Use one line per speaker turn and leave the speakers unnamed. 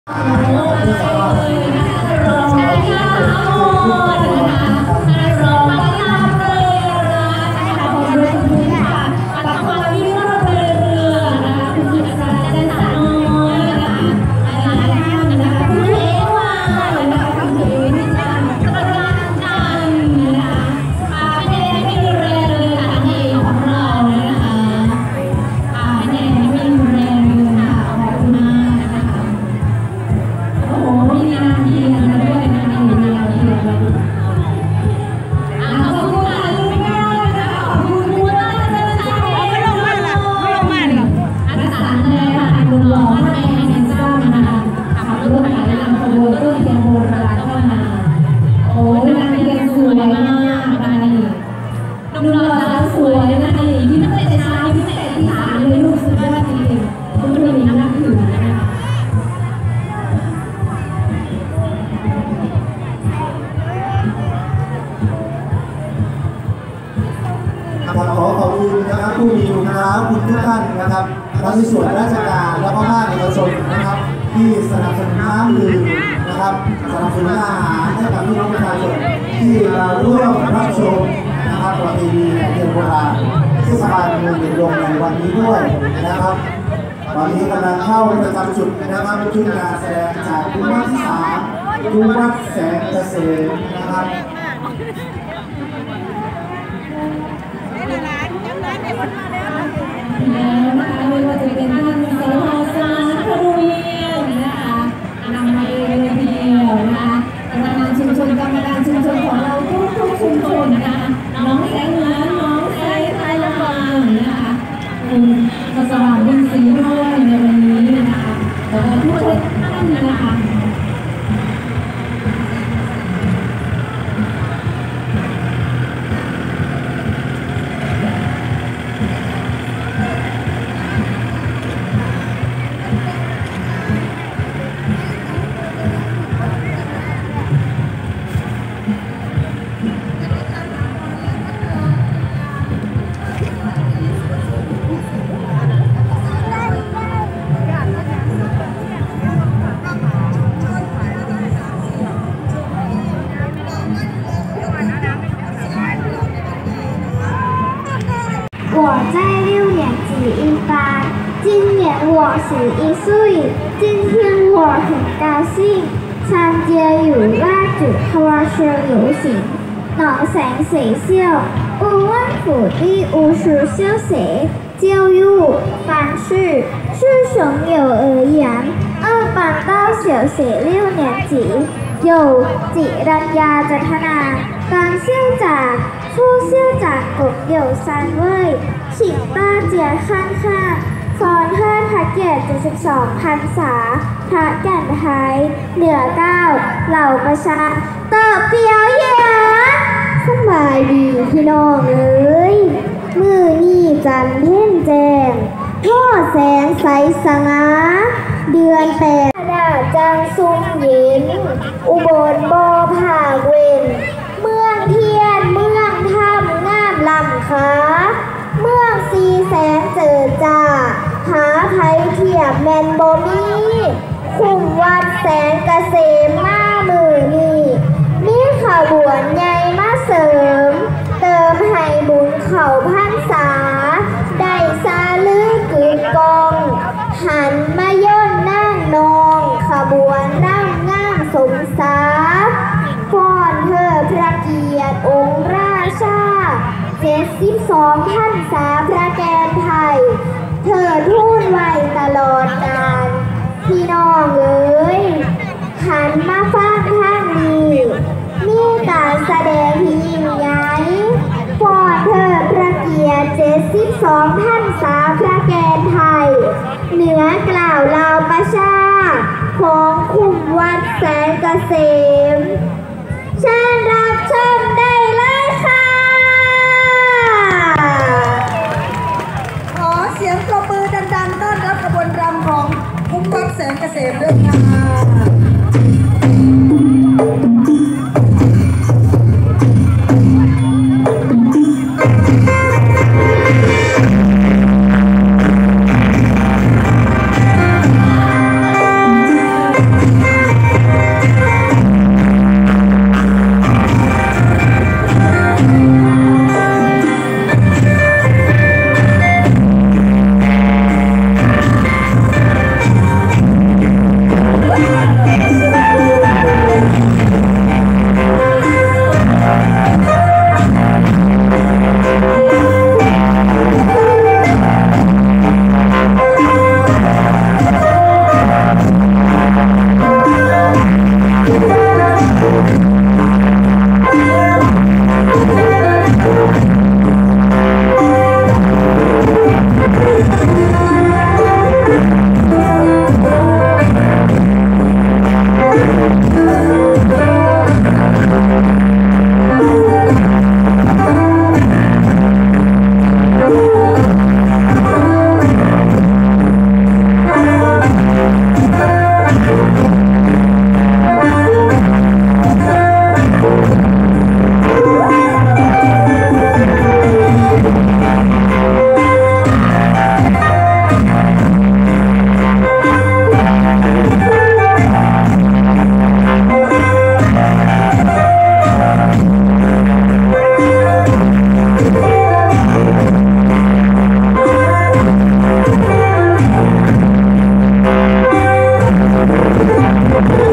ขอขอบคุณนะครับผู้มีคุณนะครับคุณทุกท่านนะครับทั้งในส่วนราชการและก็ภาคเอกชนนะครับที่สนับสนุนน้ำดื่มนะครับสนับสนุนอาหารให้กับพี่น้องประชาชนที่มาร่วมรับชมนะครับประเพณีแห่เทียนโบราณเทศบาลเมืองเด่นดงในวันนี้ด้วยนะครับตอนนี้กำลังเข้าประจำจุดนะครับชุดการแสดงจากกลุ่มวัดที่3กลุ่มวัดแสงเกษมนะครับ
ไม่ว่าจะเป็นท่านสารวัตรสารครูเวียนนะคะนำมาเองเลยทีเดียวนะคะกรรมการชุมชนของเราทุกชุมชนนะคะน้องแสงเหนือน้องแสงไทยละมังนะคะคุณกระสว่างบุญศรีด้วยในวันนี้นะคะแล้วก็ทุกท่านนะคะ
我在6年级一班，今年我11岁。今天我很高兴参加与拉举花车游行。农山学校5万府第50小学教育方式是从幼儿园2班到小学6年级，由จิรัญญาจันทนา当校长。副校长共有3位，请大家看看ซ้อนเทิดพระเกียรติ72 พรรษาพระแก่นไทยเหนือ9เหล่าประชาเติบเปียวเหยียนสบายดีพี่น้องเอ้ยมือนี่จันเพ่นแจงท่อแสงใสสง่าเดือน8ดาจังซุ่มเย็นอุบลบ่อผาเวนเมืองเทียนเมืองถ้ำงามลำขาเมืองสีแสงเจิดจ้าหาไผเทียบแมนบ่มีคุ้มวัดแสงเกษมมามือนี่มีขบวนใหญ่มาเสริมเติมให้บุญเขาพรรษาได้ซาลือกึกกองหันมาย่นนั่งนองขบวนนั่งงามสมสาฟ้อนเทิดพระเกียรติองค์ราชา72 พรรษาพระแกนไทยเถิดทูลไว้ตลอดกาลพี่น้องเอ๋ยหันมาฟังทางนี้มีการแสดงที่ยิ่งใหญ่ฟ้อนเทิดพระเกียรติ72 พรรษาพระแกนไทยเหนือกล่าวเหล่าประชาของคุ้มวัดแสงเกษมเชิญรับชมได้เลยค่ะ
ขอเสียงปรบมือดังๆต้อนรับขบวนรำของคุ้มวัดแสงเกษมด้วยค่ะ
ครับ